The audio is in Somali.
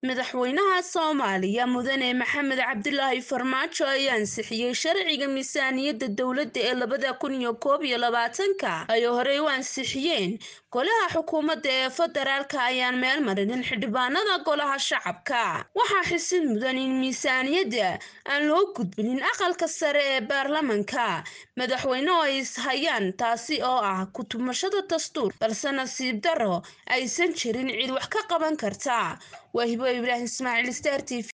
madaxweynaha Soomaaliya mudane Maxamed Cabdilaahi Farmaajo ayaa ansixiyay sharciga miisaaniyadda dowladda ee 2021 ay horey u ansixiyeen golaha xukuumadda ee federaalka ayaan meel marinin xildhibaanada golaha shacabka. Waxaa xusid mudan in miisaaniyadda aan loo gudbinin aqalka sare ee baarlamaanka madaxweynuhu ay hayaan taasi oo ah ku tumashada dastuur, balse nasiib darro aysan jirin cid wax ka qaban karta. Wahibo Ibrahim Ismaaciil, Star TV.